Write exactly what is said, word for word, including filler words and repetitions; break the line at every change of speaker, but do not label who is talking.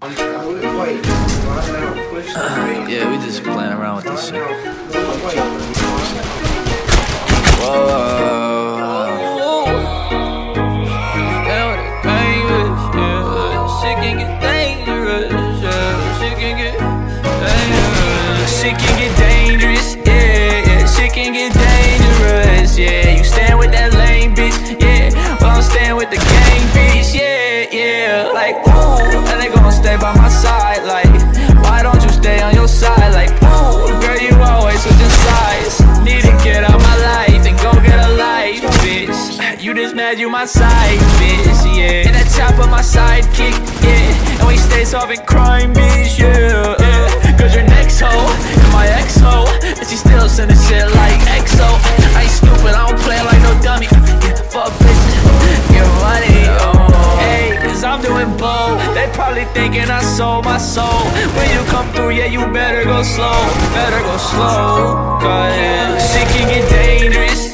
Yeah, we just playing around with this shit. Whoa. Shit can get dangerous, yeah. Shit can get dangerous. Shit can get dangerous, yeah, yeah. Shit can get dangerous, yeah. You stand with that lame bitch, yeah. Well, I'm staying with the gang bitch, yeah, yeah. Like, ooh, and they gon' stay by my side, like, why don't you stay on your side? Like, ooh, girl, you always switching sides. Need to get out my life and go get a life, bitch. You just mad you my side, bitch, yeah. And that top of my sidekick, yeah. And we stay solving crime, bitch, yeah, yeah. Cause your next hoe, and my ex hoe, and she still sending shit like X O. I ain't stupid, I don't play like no dummy. Yeah, fuck bitches, get money, oh. Hey, cause I'm doing blow. They probably thinking I sold my soul. When you come through, yeah, you better go slow. Better go slow, cause shit can get dangerous.